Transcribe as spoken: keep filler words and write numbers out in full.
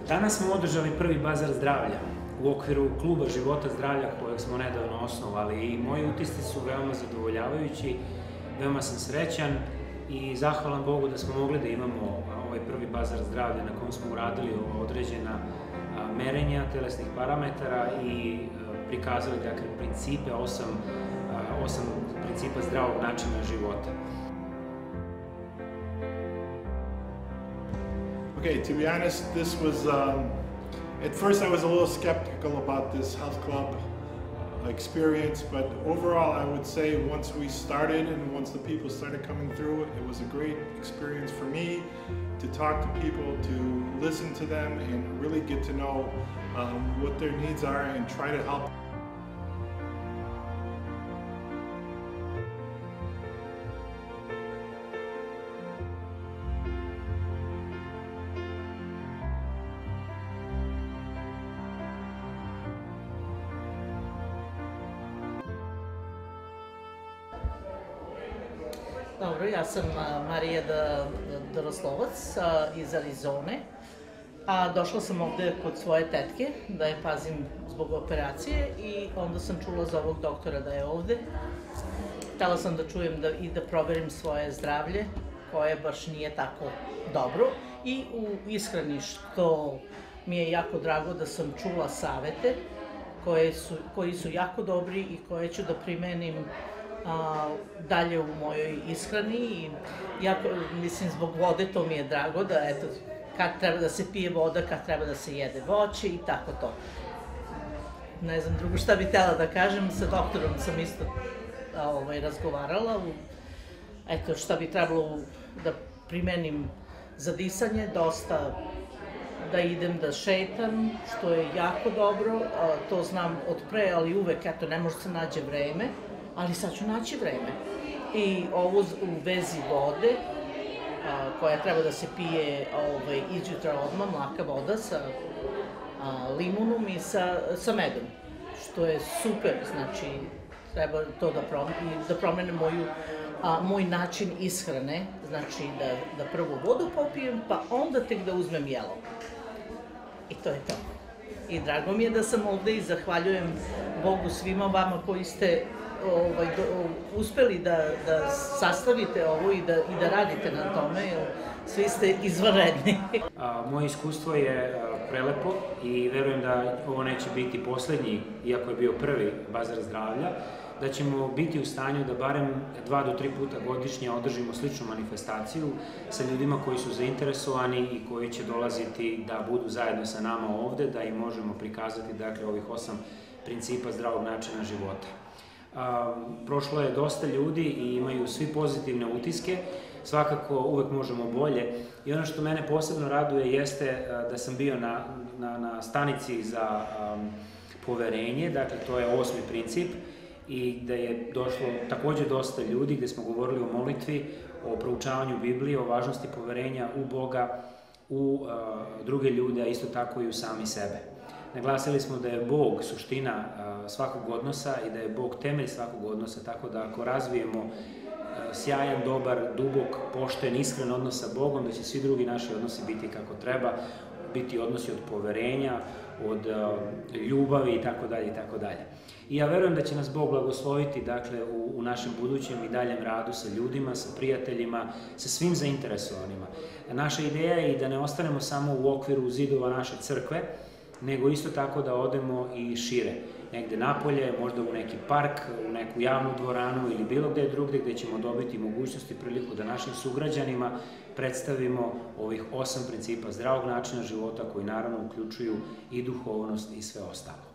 Danas smo održali prvi bazar zdravlja u okviru kluba Života zdravlja kojeg smo nedavno osnovali i moji utisci su veoma zadovoljavajući, veoma sam srećan i zahvalan Bogu da smo mogli da imamo ovaj prvi bazar zdravlja na kom smo uradili određena merenja telesnih parametara i prikazali dakle principe, osam, osam principa zdravog načina života. Okay, to be honest, this was, um, at first I was a little skeptical about this health club uh, experience, but overall I would say once we started and once the people started coming through, it was a great experience for me to talk to people, to listen to them and really get to know um, what their needs are and try to help. Dobro, ja sam Marija Doroslovac iz Arizone, a došla sam ovde kod svoje tetke da je pazim zbog operacije i onda sam čula za ovog doktora da je ovde. Htela sam da čujem da, i da proverim svoje zdravlje, koje baš nije tako dobro, i u ishrani, što mi je jako drago da sam čula savete koje su, koji su jako dobri i koje ću da primenim A, dalje u mojoj ishrani i jako, mislim, zbog vode to mi je drago da, eto, kad treba da se pije voda, kad treba da se jede voće i tako to. Ne znam drugo šta bih htela da kažem, sa doktorom sam isto a, ovaj, razgovarala, u, eto, šta bi trebalo da primenim za disanje, dosta da idem da šetam, što je jako dobro, a, to znam od pre, ali uvek, eto, ne može se nađe vreme, ali sad ću naći vreme. I ovo u vezi vode, a, koja treba da se pije ovaj, izjutra odmah, mlaka voda sa a, limunom i sa, sa medom, što je super, znači treba to da promenem, da promenem moju, a, moj način ishrane, znači da, da prvo vodu popijem, pa onda tek da uzmem jelo. I to je to. I drago mi je da sam ovde i zahvaljujem Bogu svima vama koji ste Ovaj, do, uspeli da, da sastavite ovo i da, i da radite na tome, jer svi ste izvanredni. A, moje iskustvo je a, prelepo i verujem da ovo neće biti poslednji, iako je bio prvi bazar zdravlja, da ćemo biti u stanju da barem dva do tri puta godišnje održimo sličnu manifestaciju sa ljudima koji su zainteresovani i koji će dolaziti da budu zajedno sa nama ovde, da im možemo prikazati dakle ovih osam principa zdravog načina života. A, prošlo je dosta ljudi i imaju svi pozitivne utiske, svakako uvek možemo bolje i ono što mene posebno raduje jeste a, da sam bio na, na, na stanici za a, poverenje, dakle to je osmi princip i da je došlo takođe dosta ljudi gde smo govorili o molitvi, o proučavanju Biblije, o važnosti poverenja u Boga, u a, druge ljude, a isto tako i u sami sebe. Naglasili smo da je Bog suština svakog odnosa i da je Bog temelj svakog odnosa, tako da ako razvijemo sjajan, dobar, dubok, pošten, iskren odnos sa Bogom, da će svi drugi naši odnosi biti kako treba, biti odnosi od poverenja, od ljubavi i tako dalje i tako dalje. I ja verujem da će nas Bog blagosloviti dakle u, u našem budućem i daljem radu sa ljudima, sa prijateljima, sa svim zainteresovanima. Naša ideja je i da ne ostanemo samo u okviru zidova naše crkve, nego isto tako da odemo i šire, negde napolje, možda u neki park, u neku javnu dvoranu ili bilo gde drugde gde ćemo dobiti mogućnost i priliku da našim sugrađanima predstavimo ovih osam principa zdravog načina života koji naravno uključuju i duhovnost i sve ostalo.